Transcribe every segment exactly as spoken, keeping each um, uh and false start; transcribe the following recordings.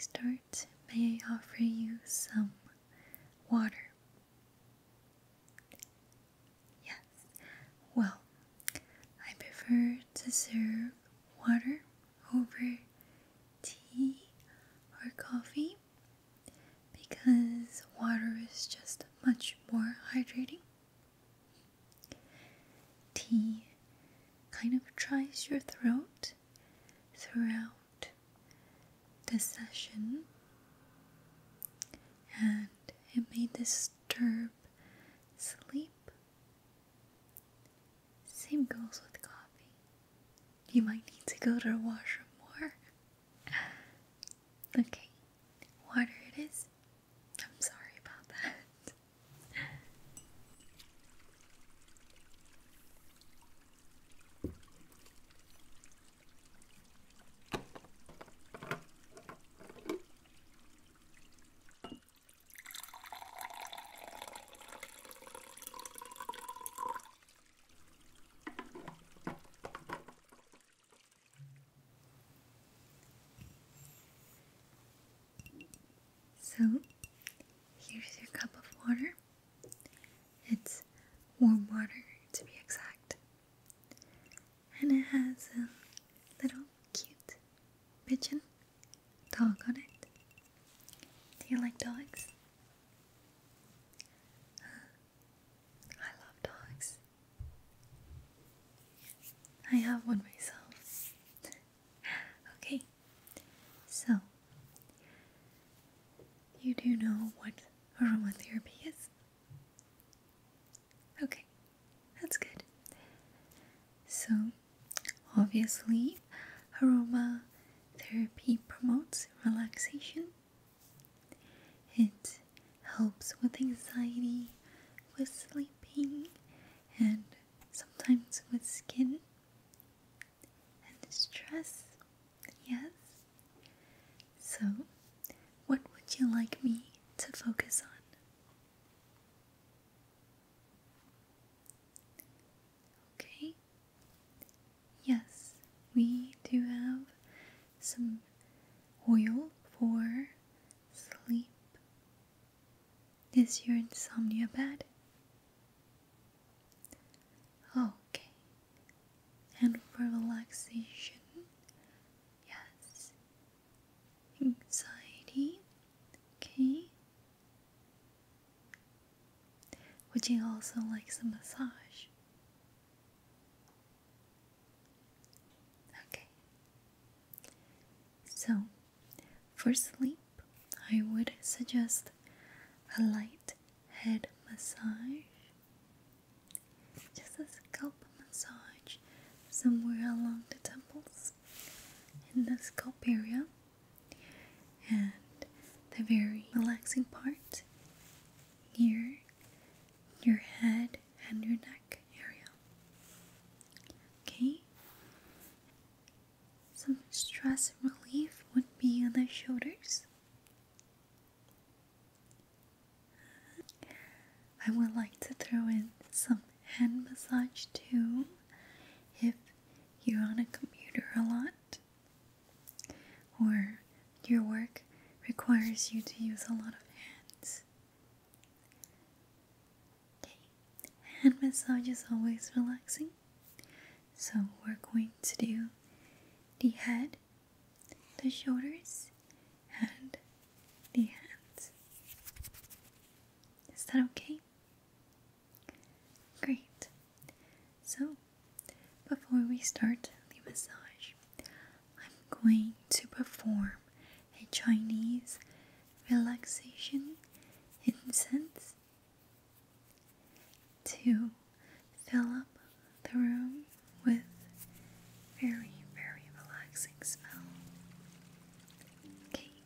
start, may I offer you some water? Yes. Well, I prefer to serve water over tea or coffee because water is just much more hydrating. Tea kind of dries your throat throughout the session, and it may disturb sleep. Same goes with coffee. You might need to go to the washroom more. Okay, water it is. I'm sorry about that. So, here's your cup of water. It's warm water to be exact. And it has a little cute pigeon dog on it. Do you like dogs? I love dogs. I have one myself. Okay, so you do know what aromatherapy is? Okay, that's good. So, obviously, aromatherapy promotes relaxation. It helps with anxiety, with sleeping, and sometimes with skin and stress. Yes. So, what would you like me to focus on? Okay. Yes, we do have some oil for sleep. Is your insomnia bad? Okay. And for relaxation, yes. Anxiety, okay. Would you also like some massage? Okay. So, for sleep, I would suggest a light head massage. Just a scalp massage somewhere along the temples, in the scalp area, and the very relaxing part near your head and your neck area. Okay? Some stress relief would be on the shoulders. I would like to throw in some hand massage too, if you're on a computer a lot, or your work requires you to use a lot of hands. Okay, hand massage is always relaxing, so we're going to do the head, the shoulders, and the hands. Is that okay? Great. So, before we start the massage, I'm going to perform a Chinese relaxation incense to fill up the room with very, very relaxing smell. Okay.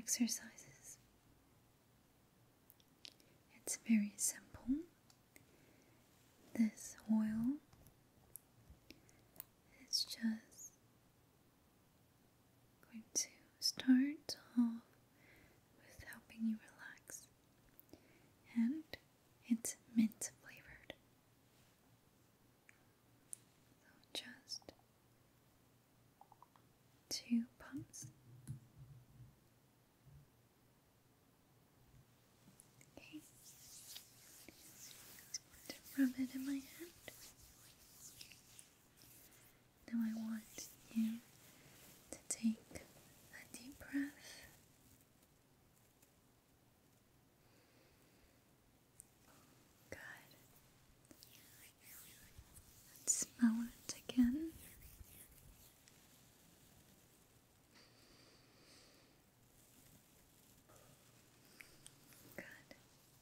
exercises. It's very simple. This oil is just going to start off with helping you relax, and it's mint flavored. So just two pumps. Okay. To rub it in my hand. Now I want you to take a deep breath. Good. Let's smell it again. Good.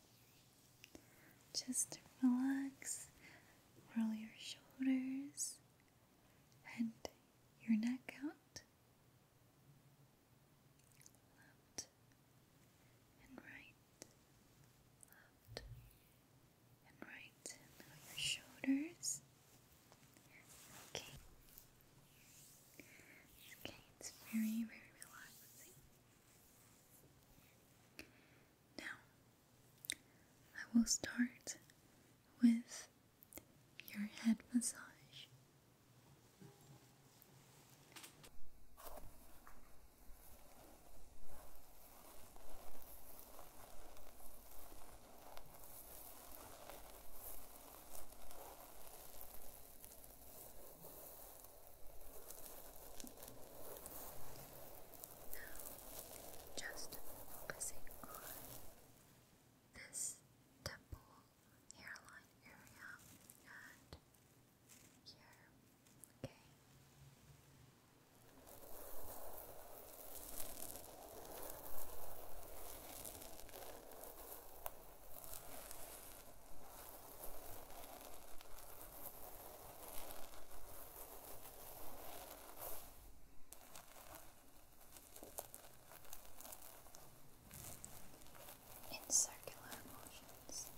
Just relax, roll your shoulders and your neck out, left and right, left and right, now your shoulders. Okay. Okay, it's very, very relaxing. Now, I will start with your head massage. Just focusing on this temple hairline area and here, okay? In circular motions.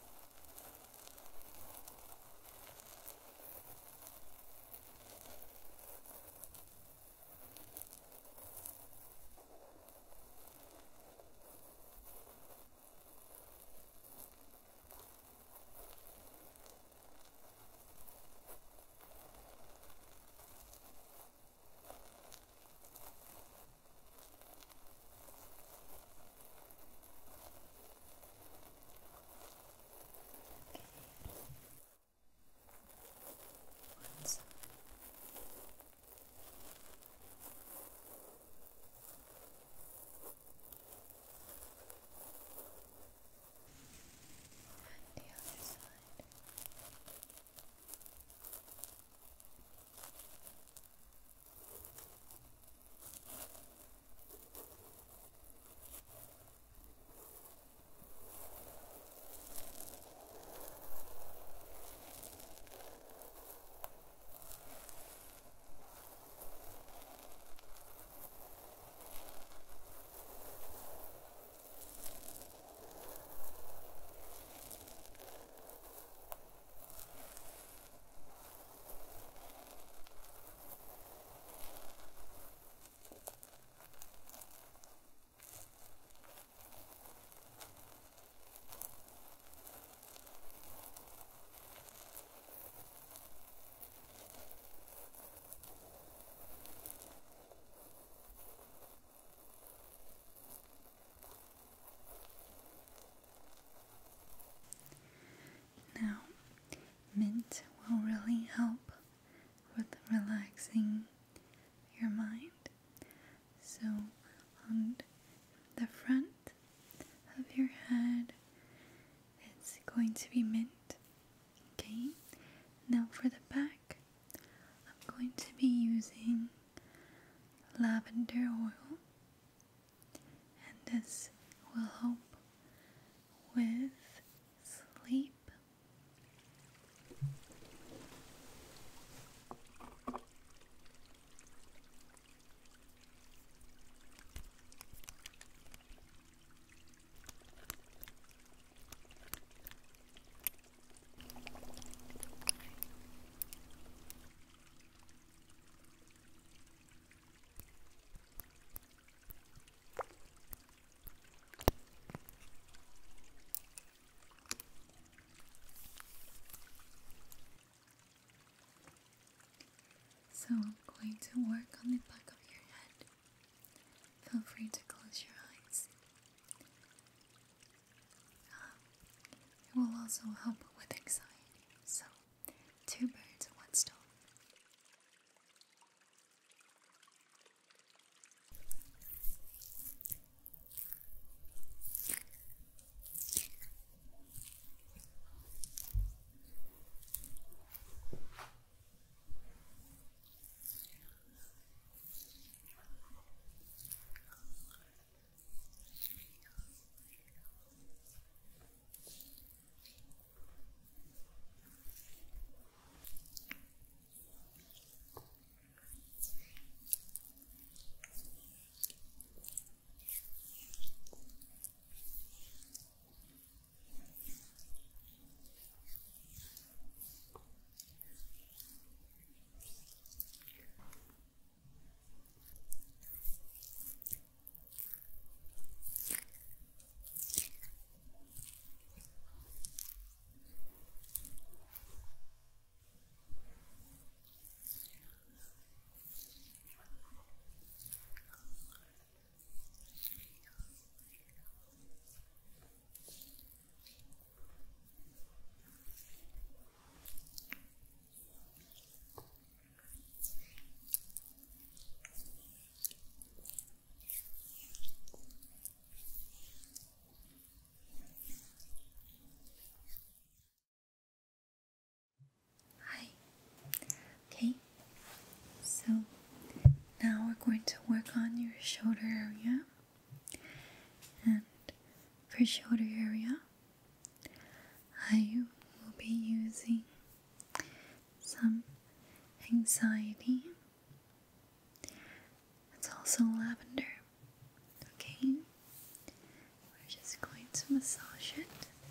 Once. And the other side. Now, mint will really help with relaxing your mind. So, on the front of your head, it's going to be mint. Okay, now for the back, I'm going to be using lavender oil, and this will help with sleep. So I'm going to work on the back of your head. Feel free to close your eyes. Um, it will also help with anxiety. So, two birds, one stone. Hi. Okay, so now we're going to work on your shoulder area. And for shoulder area, I will be using some anxiety. It's also lavender. Okay, we're just going to massage it.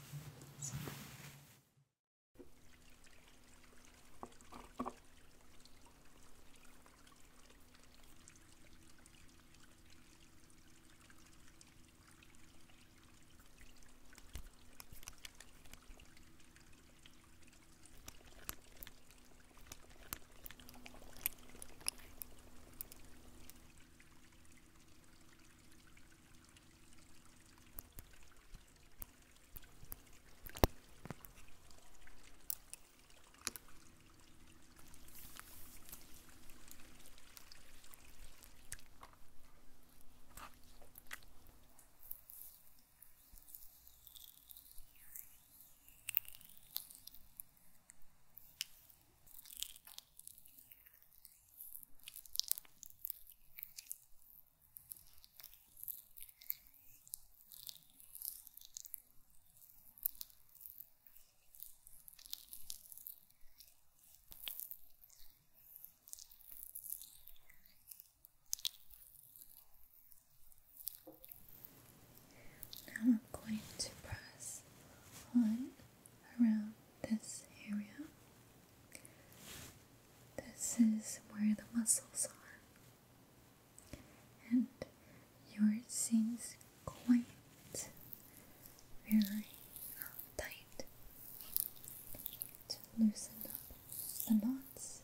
Now I'm going to press on around this area. This is where the muscles are, and yours seems quite very tight. To loosen up the knots.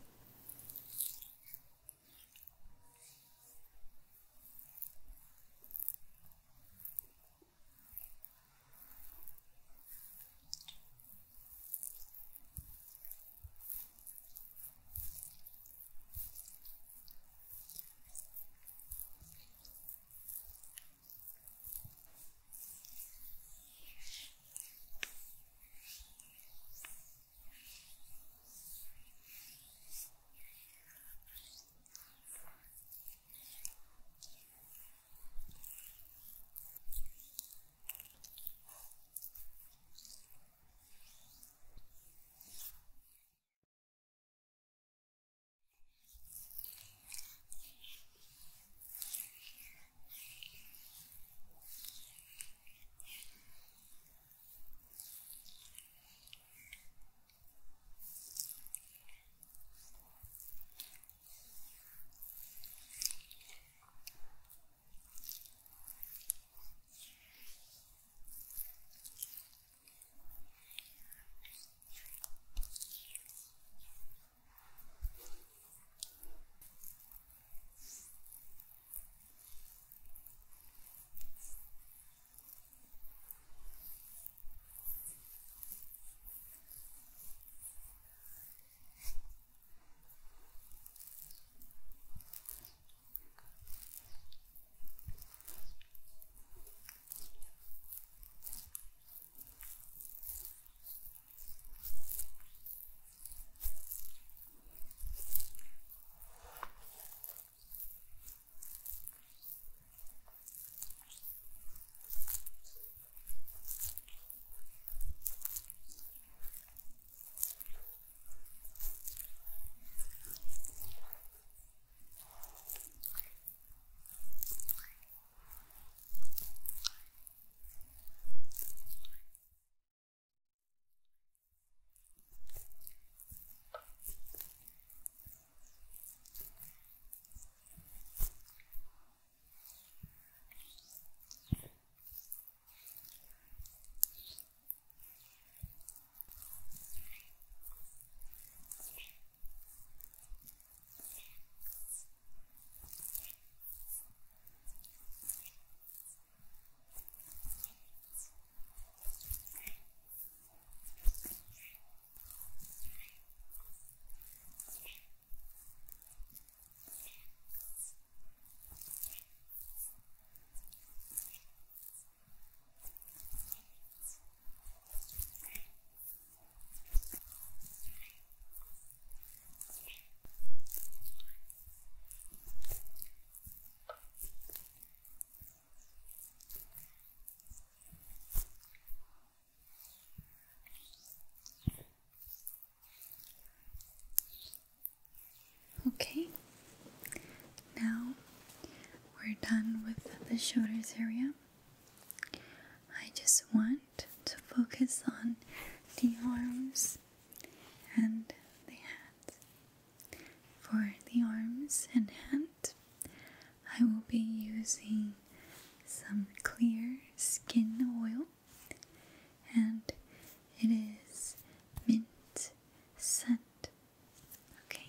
done with the shoulders area, I just want to focus on the arms and the hands. For the arms and hands, I will be using some clear skin oil, and it is mint scent. Okay.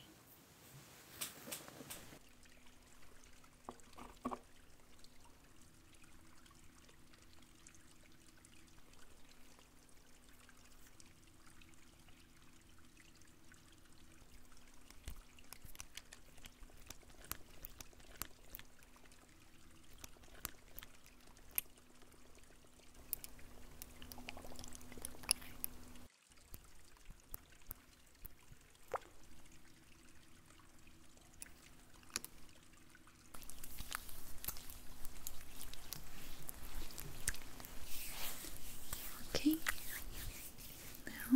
Okay, now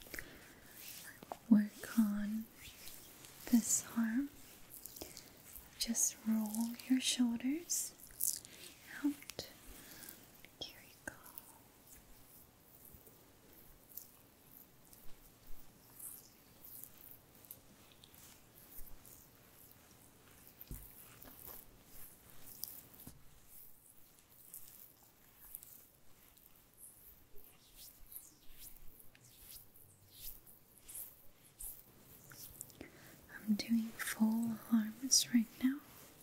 work on this arm. Just roll your shoulders out. Here we go. I'm doing full arms right now.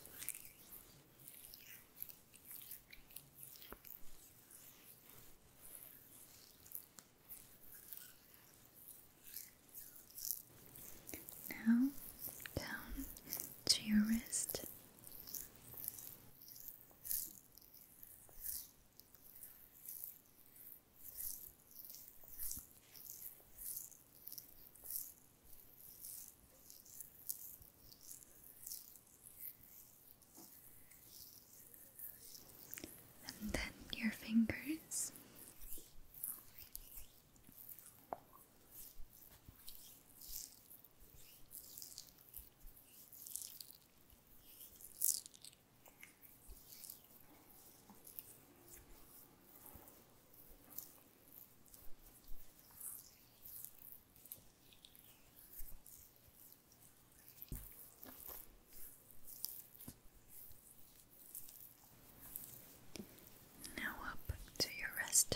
Now down to your wrist. And then your fingers. Now up to your wrist.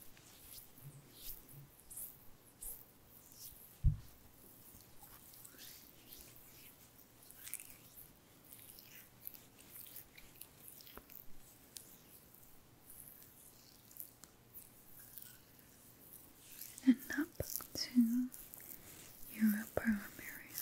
And up to your upper arm area.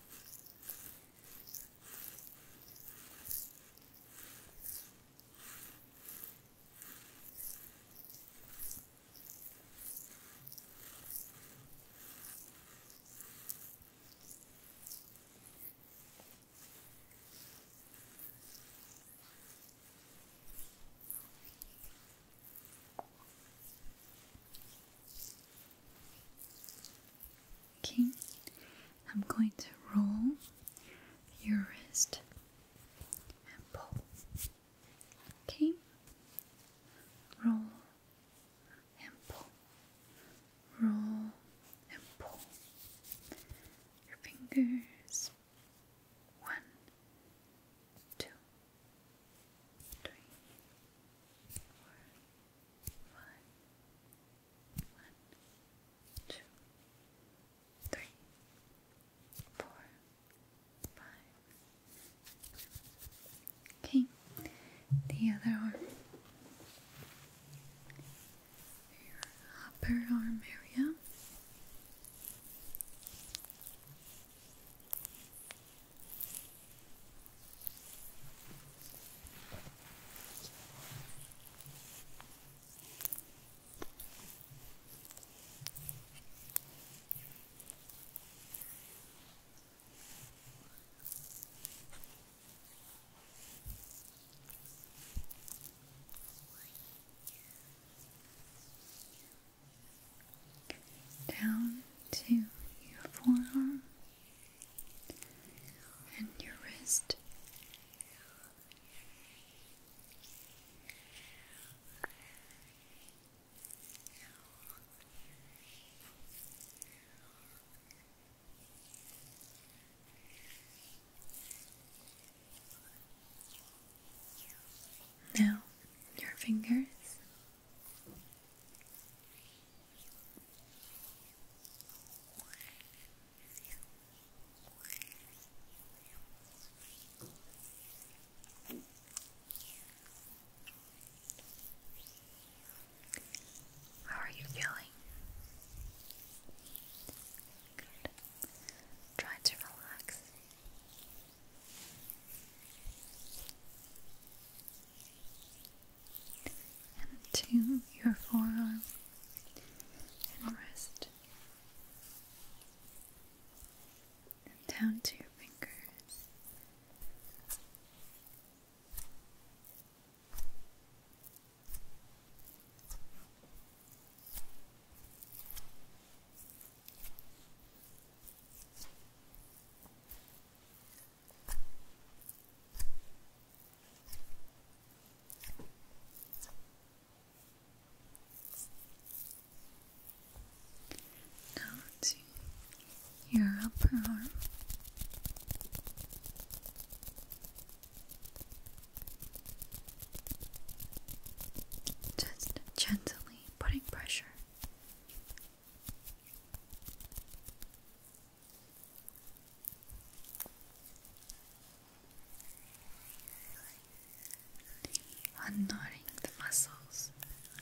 Okay, I'm going to roll your wrist and pull. Okay, roll and pull, roll and pull. Your fingers. One, two, three, four, five. One, two, three, four, five, Now, your fingers. How are you feeling? Good. Try to relax. And to your forearm and wrist. And down to your fingers. Now to your upper arm. Just gently putting pressure. Unknotting the muscles.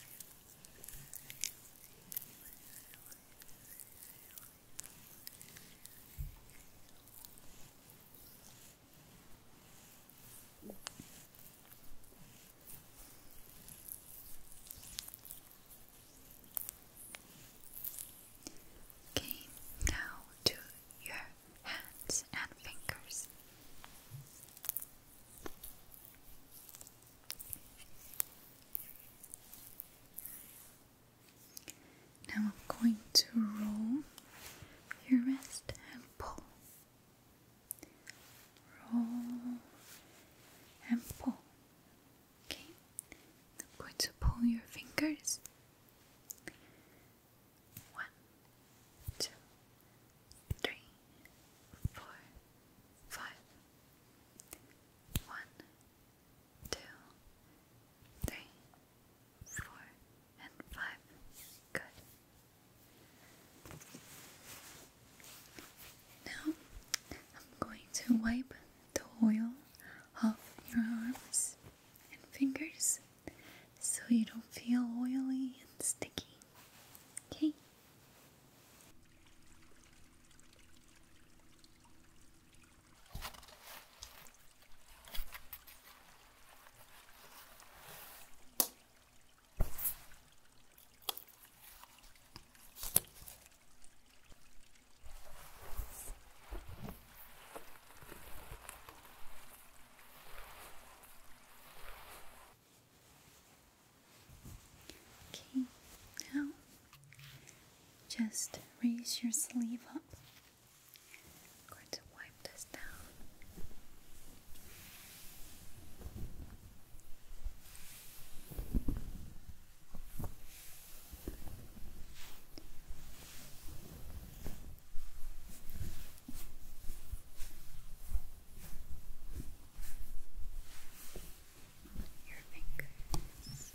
Okay, now to your hands and fingers. Now I'm going to roll your wrist and pull. Roll and pull. Okay, I'm going to pull your fingers. One, two, three, four, five. One, two, three, four, and five. Good. Now I'm going to wipe the oil off your arms and fingers so you don't feel oily and sticky. Okay? Okay, now just raise your sleeve up. I'm going to wipe this down. Your fingers.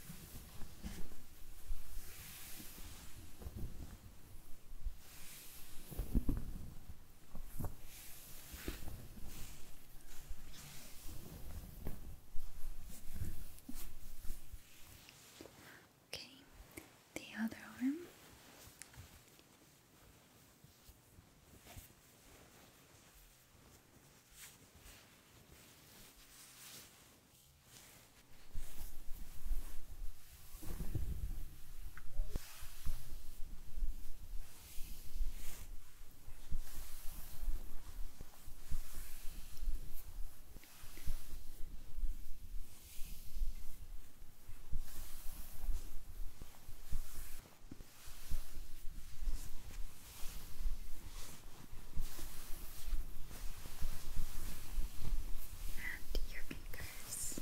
Okay, the other arm. And your fingers.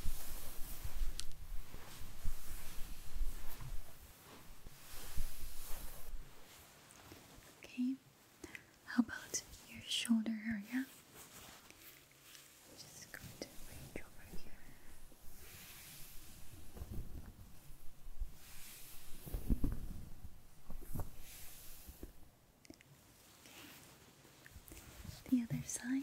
Okay, how about your shoulder area? Just going to reach over here. side.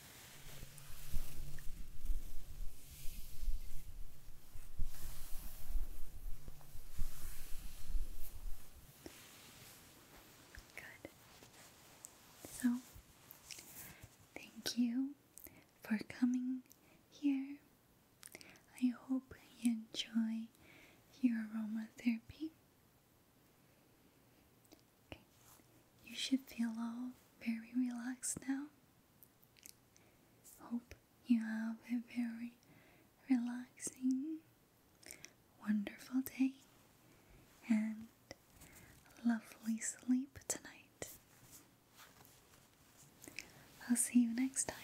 Good. So, thank you for coming here. I hope you enjoy your aromatherapy. Okay. You should feel all very relaxed now. Hope you have a very relaxing, wonderful day and lovely sleep tonight. I'll see you next time.